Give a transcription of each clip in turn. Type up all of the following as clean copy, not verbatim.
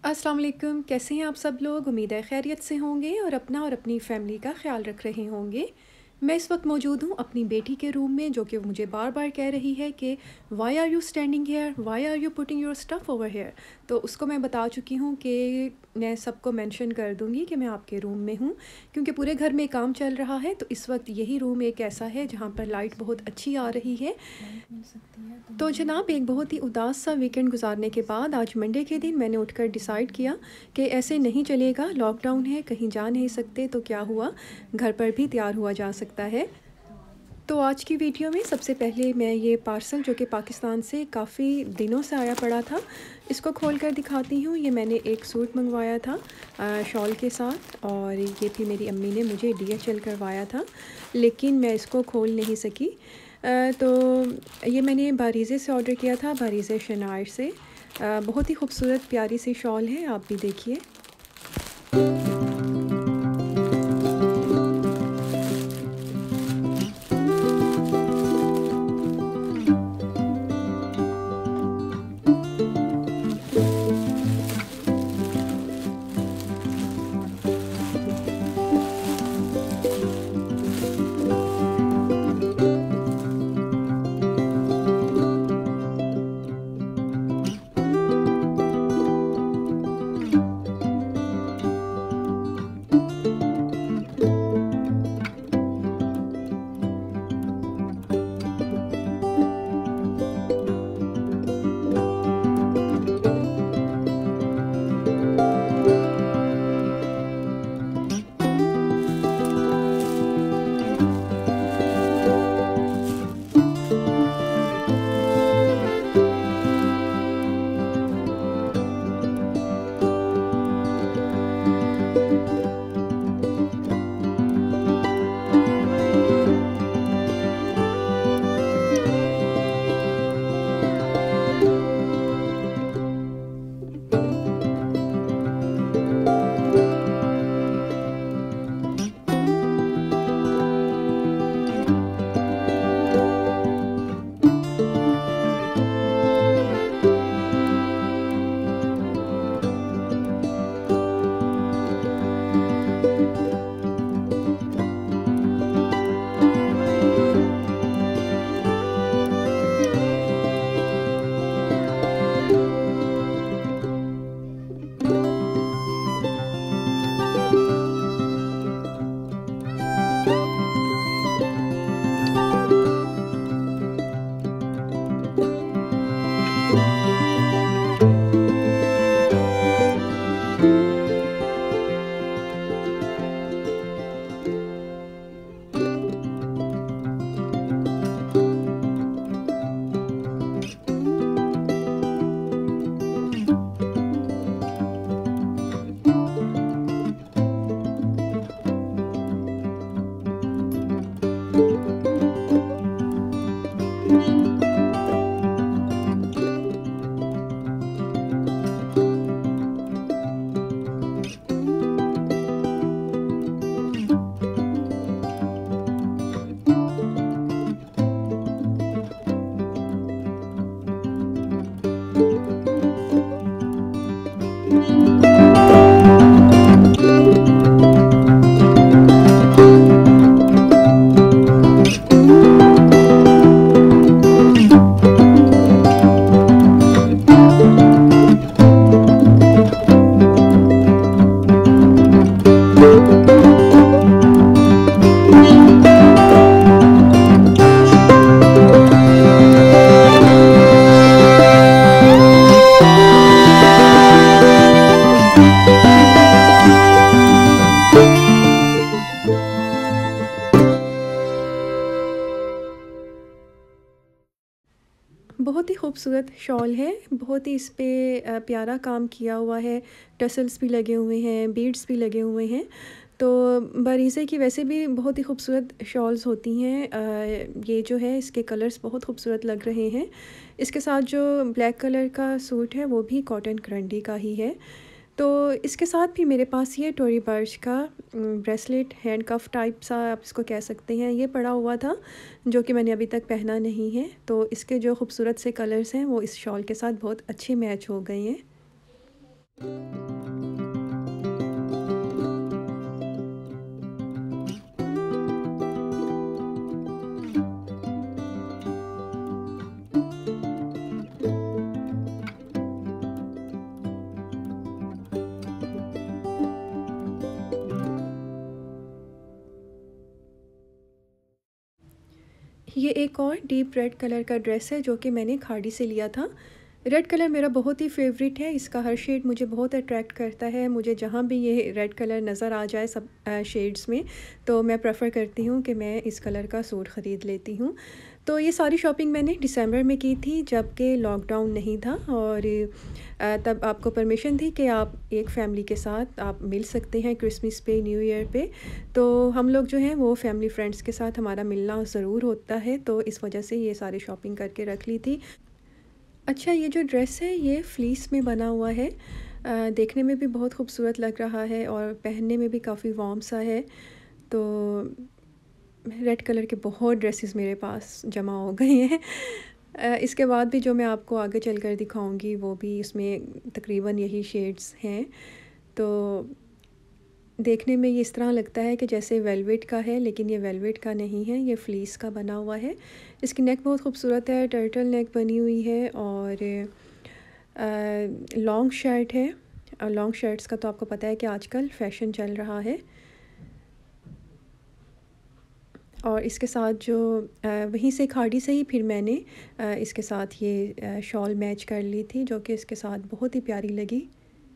अस्सलाम वालेकुम, कैसे हैं आप सब लोग। उम्मीद है खैरियत से होंगे और अपना और अपनी फ़ैमिली का ख्याल रख रहे होंगे। मैं इस वक्त मौजूद हूँ अपनी बेटी के रूम में, जो कि मुझे बार बार कह रही है कि why are you standing here, why are you putting your stuff over here. तो उसको मैं बता चुकी हूँ कि मैं सबको मेंशन कर दूँगी कि मैं आपके रूम में हूँ, क्योंकि पूरे घर में काम चल रहा है। तो इस वक्त यही रूम एक ऐसा है जहाँ पर लाइट बहुत अच्छी आ रही है। तो जनाब, एक बहुत ही उदास सा वीकेंड गुजारने के बाद आज मंडे के दिन मैंने उठकर डिसाइड किया कि ऐसे नहीं चलेगा, लॉकडाउन है, कहीं जा नहीं सकते तो क्या हुआ, घर पर भी तैयार हुआ जा सकता है। तो आज की वीडियो में सबसे पहले मैं ये पार्सल, जो कि पाकिस्तान से काफ़ी दिनों से आया पड़ा था, इसको खोल कर दिखाती हूँ। ये मैंने एक सूट मंगवाया था शॉल के साथ, और ये भी मेरी अम्मी ने मुझे DHL करवाया था, लेकिन मैं इसको खोल नहीं सकी। तो ये मैंने बारीज़े से ऑर्डर किया था, बारीज़े शनार से। बहुत ही खूबसूरत प्यारी सी शॉल है, आप भी देखिए। बहुत ही खूबसूरत शॉल है, बहुत ही इस पे प्यारा काम किया हुआ है। टसल्स भी लगे हुए हैं, बीड्स भी लगे हुए हैं। तो बारीज़े की वैसे भी बहुत ही खूबसूरत शॉल्स होती हैं। ये जो है, इसके कलर्स बहुत खूबसूरत लग रहे हैं। इसके साथ जो ब्लैक कलर का सूट है वो भी कॉटन करंडी का ही है। तो इसके साथ भी मेरे पास ये टोरी बर्च का ब्रेसलेट, हैंड कफ टाइप सा आप इसको कह सकते हैं, ये पड़ा हुआ था, जो कि मैंने अभी तक पहना नहीं है। तो इसके जो खूबसूरत से कलर्स हैं वो इस शॉल के साथ बहुत अच्छे मैच हो गए हैं। ये एक और डीप रेड कलर का ड्रेस है जो कि मैंने खाड़ी से लिया था। रेड कलर मेरा बहुत ही फेवरेट है, इसका हर शेड मुझे बहुत अट्रैक्ट करता है। मुझे जहाँ भी ये रेड कलर नज़र आ जाए सब शेड्स में, तो मैं प्रेफर करती हूँ कि मैं इस कलर का सूट ख़रीद लेती हूँ। तो ये सारी शॉपिंग मैंने दिसंबर में की थी जबकि लॉकडाउन नहीं था, और तब आपको परमिशन थी कि आप एक फ़ैमिली के साथ आप मिल सकते हैं क्रिसमस पे, न्यू ईयर पे। तो हम लोग जो हैं वो फैमिली फ्रेंड्स के साथ हमारा मिलना ज़रूर होता है, तो इस वजह से ये सारी शॉपिंग करके रख ली थी। अच्छा, ये जो ड्रेस है ये फ्लीस में बना हुआ है। देखने में भी बहुत खूबसूरत लग रहा है और पहनने में भी काफ़ी वार्म सा है। तो रेड कलर के बहुत ड्रेसेस मेरे पास जमा हो गए हैं। इसके बाद भी जो मैं आपको आगे चलकर दिखाऊंगी वो भी इसमें तकरीबन यही शेड्स हैं। तो देखने में ये इस तरह लगता है कि जैसे वेलवेट का है, लेकिन ये वेलवेट का नहीं है, ये फ्लीस का बना हुआ है। इसकी नेक बहुत खूबसूरत है, टर्टल नेक बनी हुई है और लॉन्ग शर्ट है। और लॉन्ग शर्ट्स का तो आपको पता है कि आजकल फ़ैशन चल रहा है। और इसके साथ जो वहीं से खाड़ी से ही फिर मैंने इसके साथ ये शॉल मैच कर ली थी, जो कि इसके साथ बहुत ही प्यारी लगी।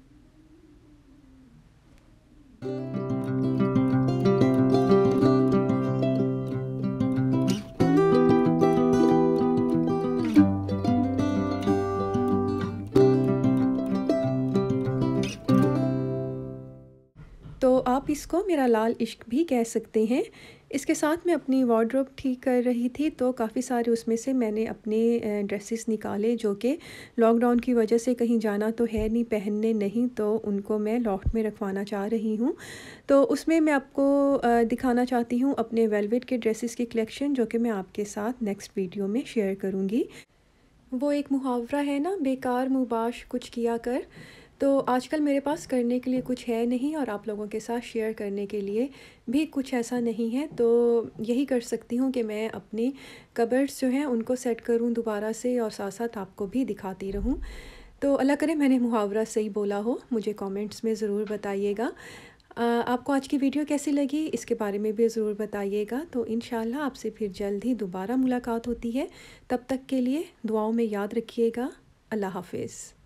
तो आप इसको मेरा लाल इश्क भी कह सकते हैं। इसके साथ मैं अपनी वार्डरोब ठीक कर रही थी, तो काफ़ी सारे उसमें से मैंने अपने ड्रेसेस निकाले जो कि लॉकडाउन की वजह से कहीं जाना तो है नहीं, पहनने नहीं, तो उनको मैं लॉफ्ट में रखवाना चाह रही हूँ। तो उसमें मैं आपको दिखाना चाहती हूँ अपने वेलवेट के ड्रेसेस की कलेक्शन, जो कि मैं आपके साथ नेक्स्ट वीडियो में शेयर करूँगी। वो एक मुहावरा है ना, बेकार मुबाश कुछ किया कर। तो आजकल मेरे पास करने के लिए कुछ है नहीं और आप लोगों के साथ शेयर करने के लिए भी कुछ ऐसा नहीं है, तो यही कर सकती हूँ कि मैं अपनी कबर्ड्स जो हैं उनको सेट करूँ दोबारा से और साथ साथ आपको भी दिखाती रहूँ। तो अल्लाह करे मैंने मुहावरा सही बोला हो, मुझे कमेंट्स में ज़रूर बताइएगा। आपको आज की वीडियो कैसी लगी इसके बारे में भी ज़रूर बताइएगा। तो इंशाल्लाह आपसे फिर जल्द ही दोबारा मुलाकात होती है। तब तक के लिए दुआओं में याद रखिएगा। अल्लाह हाफ़िज़।